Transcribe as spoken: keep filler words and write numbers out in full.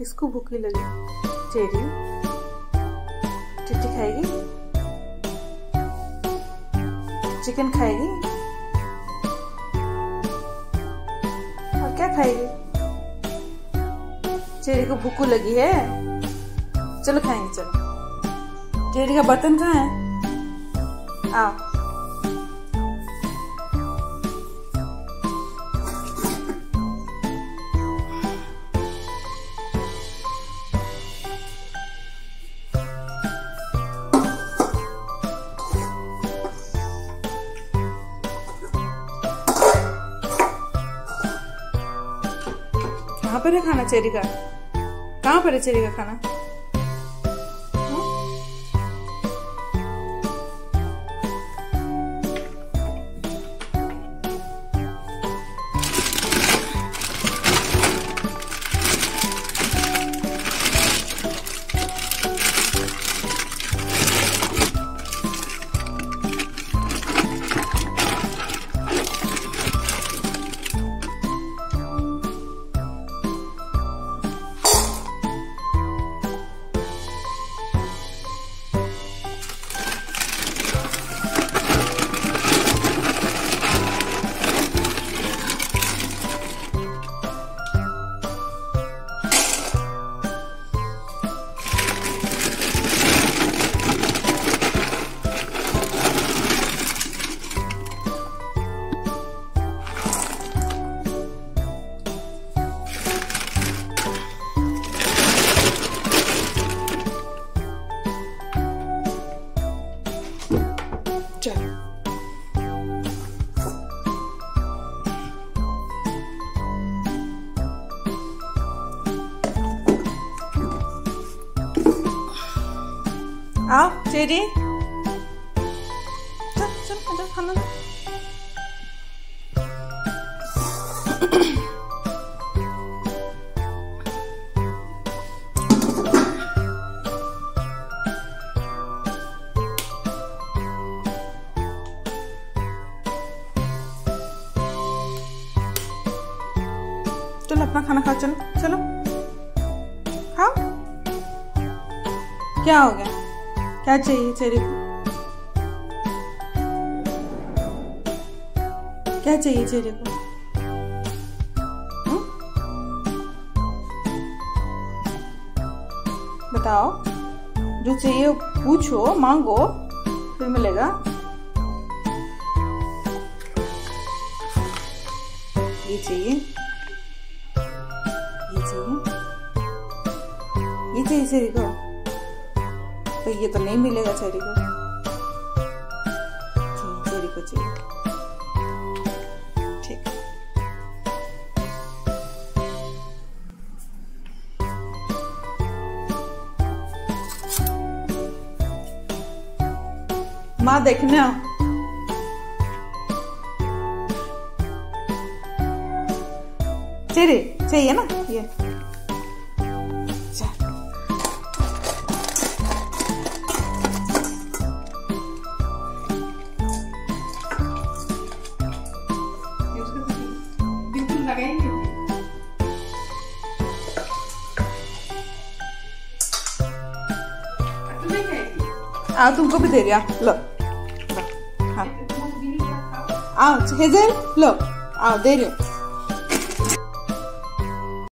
किसको भूख लगी? चेरी टिट्टी खाएगी, चिकन खाएगी और क्या खाएगी? चेरी को भूख लगी है, चलो खाएंगे। चलो, चेरी का बर्तन कहाँ है? आओ। कहाँ पर है खाना चेरी का? कहाँ पर है चेरी का खाना? आओ चेरी, चल चल चल खाना। चलो अपना खाना खाओ, चलो चलो खाओ। क्या हो गया? क्या चाहिए चेरी को? क्या चाहिए चेरी को? हुँ? बताओ, जो चाहिए पूछो, मांगो, फिर मिलेगा। ये चाहिए, ये चाहिए, ये चाहिए चेरी को। तो ये तो नहीं मिलेगा चेरी को। चाहिए चेरी को, चाहिए। ठीक, माँ देखने आओ। चेरी चाहिए ना ये? आओ, तुमको भी दे रही, लो लो, हाँ आओ हेजल, लो आओ, दे रही हूँ।